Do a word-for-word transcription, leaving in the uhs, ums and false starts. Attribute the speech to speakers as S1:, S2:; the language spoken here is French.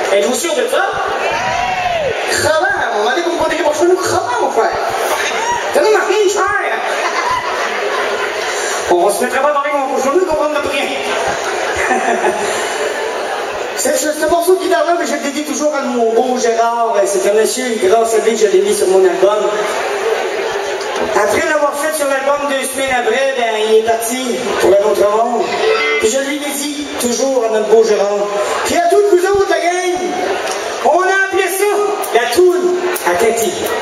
S1: Êtes-vous sûr de ça? Crevant, on m'a dit que vous me prenez pour chez nous crevant, mon frère. Ça nous marque une cher. On se mettra pas pareil pour chez nous qu'on prend notre rien. C'est ce morceau de guitare-là, mais je le dédie toujours à mon beau Gérard. C'est un monsieur, grâce à lui, je l'ai mis sur mon album. Après l'avoir fait sur l'album deux semaines après, ben, il est parti pour un autre monde. Puis je lui dédie toujours à notre beau Gérard. Puis à toutes vous autres, la gang, on a appelé ça la toune à Cathy.